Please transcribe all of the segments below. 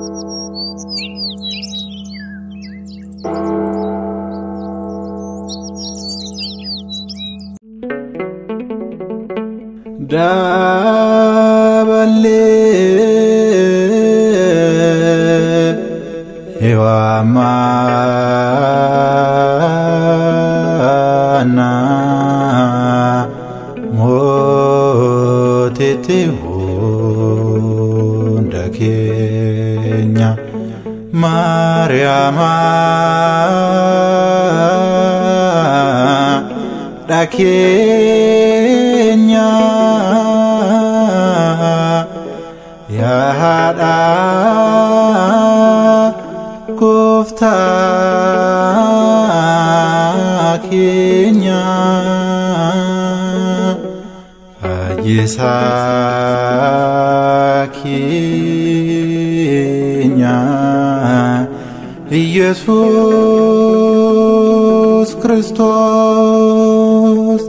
Dabale Ewamana Motete Hunda Kenya Mariama Da Kenya Yahada Kufta Kenya Ayesa Kenya Jesus Christos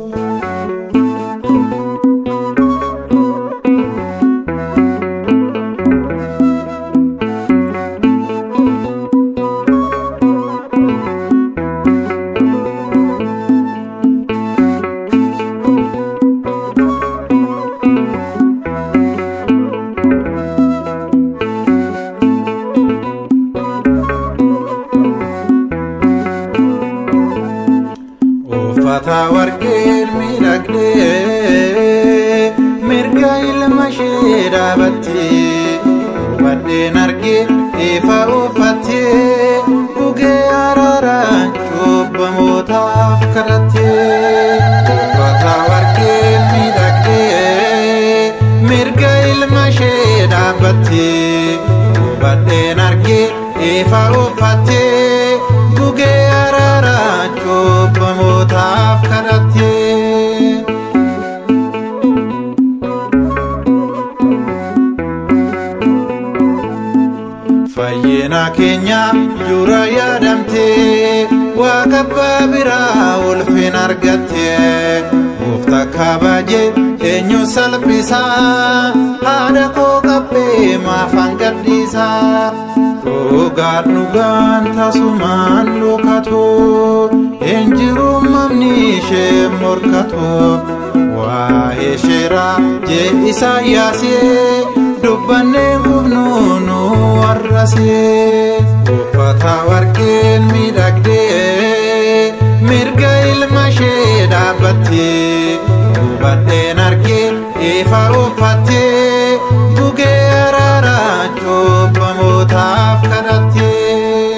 Warqeen miidhagdee mirga ilma ishee dhaabattee hubadheen argee ifa uffattee gugee araaraan cubbamootaaf kadhattee uffata warqeen miidhagdee mirga ilma ishee dhaabattee hubadheen argee ifa uffattee gugee araaraan cubbamootaaf Fayyina keenya jura yaadamte Waaqa biraa ulfin argatte Goofta kabaje eenyu salphisa haadha koo qabbee maafan gaddisa Dhugaan dhugaan tasumaan lokatu Enjiru mamni ishee morkatu Waa'ee isheeraa jee Isaayyaasee Dubbannee gufnuunu warrasee uffata warqeen miidhagdee mirga ilma ishee dhaabbattee hubadheen argee ifa uffattee gugee araaraan cubbamootaaf kadhattee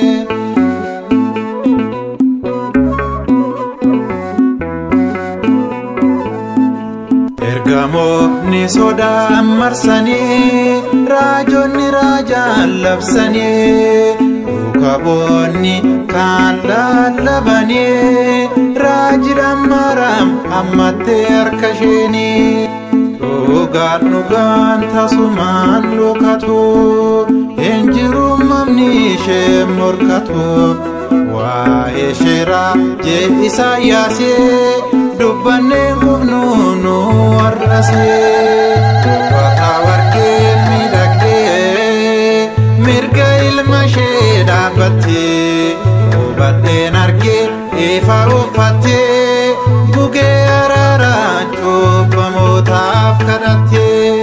Ergamoonni sodaan marsanii raajonni raajaan labsanii duukaboonni kan lallabanii raajidhaan maram ammattee harka isheenii dhugaan dhugaan tasumaan lokatu enjiru mamni ishee morkatu waa'ee isheeraa jee Isaayyaasee Dubbannee gufnuunu warrasee uffata warqeen miidhagdee mirga ilma ishee dhaabbattee hubadheen argee ifa uffattee gugee araaraan cubbamootaaf kadhattee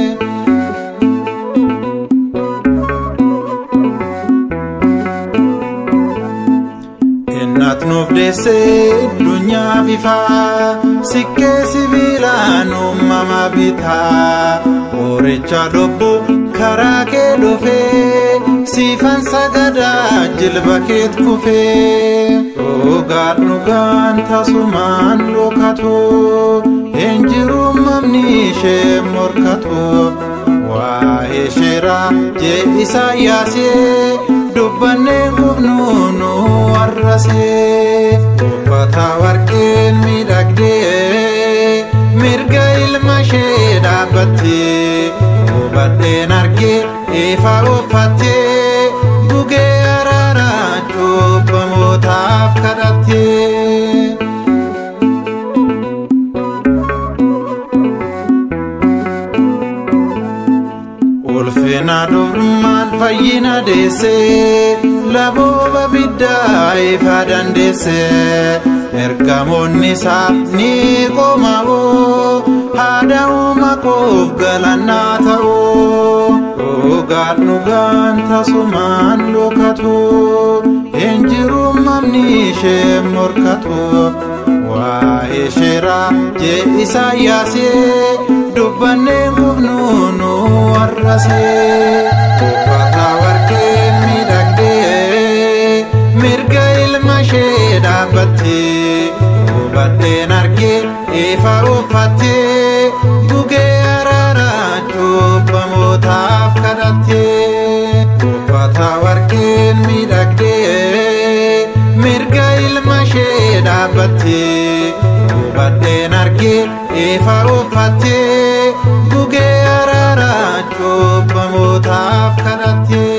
Innat nuuf deessee dunyaa fifaa sikkee sibiilaan uumama bitaa Horicha lubbu karaa kee dhufee siifan sagadaa jilba keet kufee Dhugaan dhugaan tasumaan lokatu enjiru mamni ishee morkatu waa'ee isheeraa jee Isaayyaasee Dubbannee gufnuunu warrasee uffata warqeen miidhagdee mirga ilma ishee dhaabbattee hubadheen argee ifa uffattee gugee araaraan cubbamootaaf kadhattee ulfina durmaan fayyina deesse labooba biddaa ifa dandeesse ergamoonni isaa ni qomaa'oo haadha uumaqoof galannaa ta'oo dhugaan dhugaan tasumaan dhokatu hin jiru mamni ishee morkatu waa'ee isheeraa jee Isaayyaasee dubbanneen qubnuunu warrasee uffata warqeen miidhagdee mirga ilma ishee dhaabbattee hubadheen argee ifa uffattee gugee araaraa cubbamootaaf kadhattee uffata warqeen miidhagdee mirga ilma ishee dhaabbattee hubadheen argee ifa uffattee gugee araaraa cubbamootaaf kadhattee